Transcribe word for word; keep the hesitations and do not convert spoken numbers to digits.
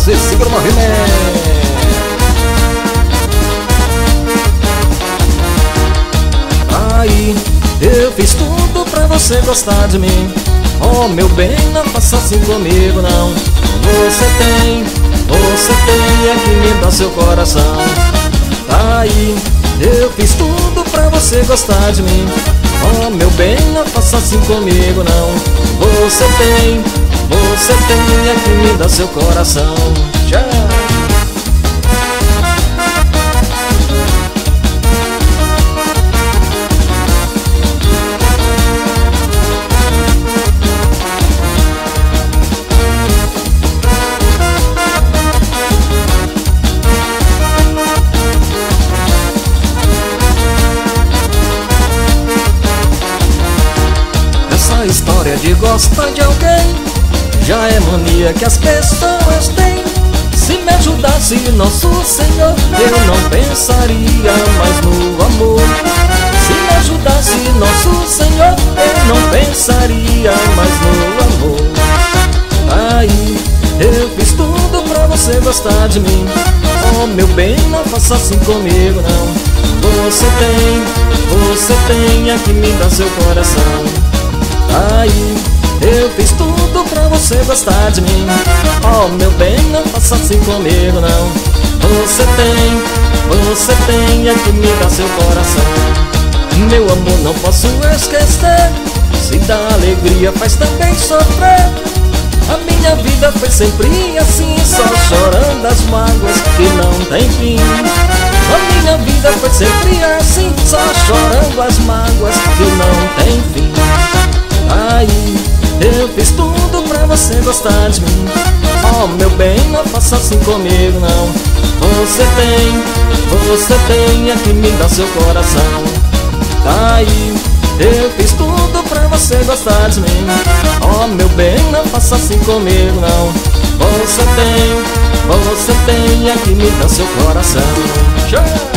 você segura o movimento. Aí, eu fiz tudo pra você gostar de mim. Oh, meu bem, não faça assim comigo, não. Você tem, você tem é que me dá seu coração. Aí, eu fiz tudo pra você gostar de mim. Oh, meu bem, não faça assim comigo, não. Você tem, você tem é que me dá seu coração. Tchau. Essa história de gostar de alguém já é mania que as pessoas têm. Se me ajudasse Nosso Senhor, eu não pensaria mais no amor. Se me ajudasse Nosso Senhor, eu não pensaria mais no amor. Aí, eu fiz tudo pra você gostar de mim. Oh, meu bem, não faça assim comigo, não. Você tem, você tem é que me dá seu coração. Aí, eu fiz tudo pra você gostar de mim. Oh, meu bem, não faça assim comigo, não. Você tem, você tem é que me dá seu coração. Meu amor, não posso esquecer. Se dá alegria, faz também sofrer. A minha vida foi sempre assim, só chorando as mágoas que não tem fim. A minha vida foi sempre assim, só chorando as mágoas que não tem fim. Aí, eu fiz tudo pra você gostar de mim. Oh, meu bem, não faça assim comigo, não. Você tem, você tem é que me dá seu coração. Aí, eu fiz tudo pra você gostar de mim. Oh, meu bem, não faça assim comigo, não. Você tem, você tem é que me dá seu coração. Tchau.